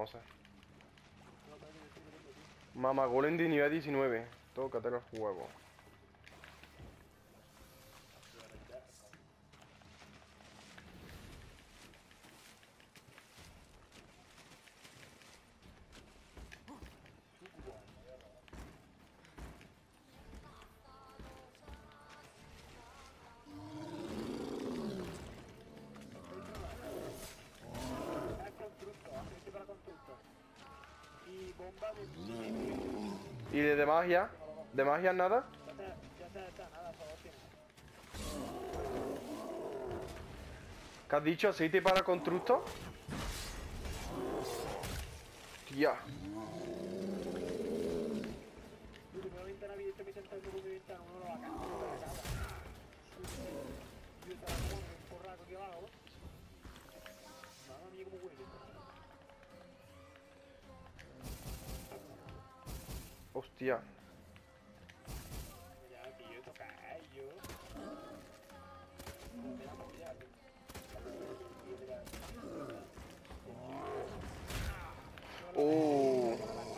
vamos a ver. Mama Golem de nivel 19. Tócate los huevos. ¿Y de magia? ¿De magia nada? ¿Qué has dicho? ¿Aceite para constructo? Tía. Hostia. Oh.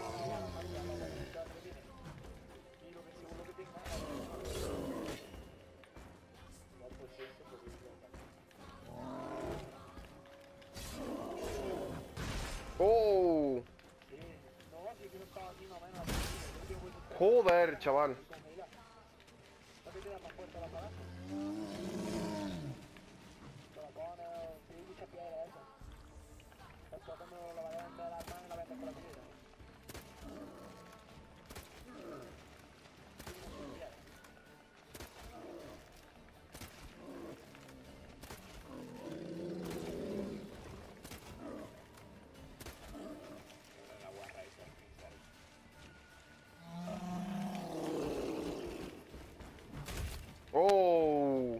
Oh. Joder, chaval. Oh.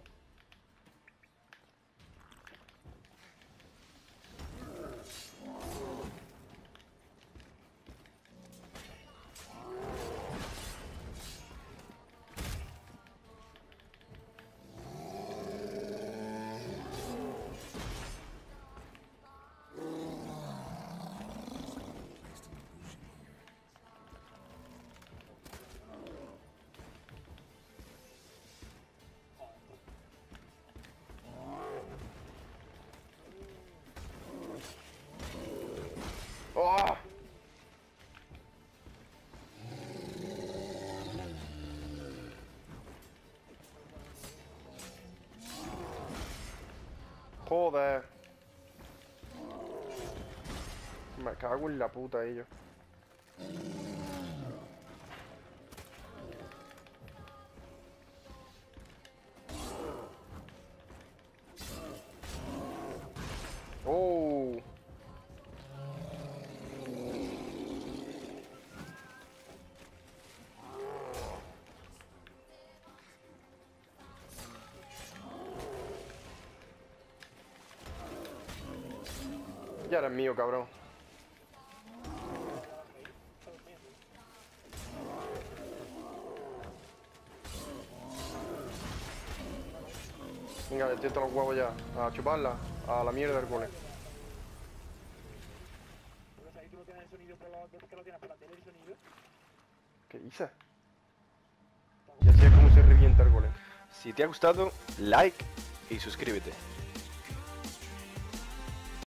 Oh. Joder. Me cago en la puta ellos. Oh. Ya eres mío, cabrón. Venga, le tienes los huevos ya. A chuparla. A la mierda del cole. ¿Qué dices? Ya sé cómo se revienta el golem. Si te ha gustado, like y suscríbete.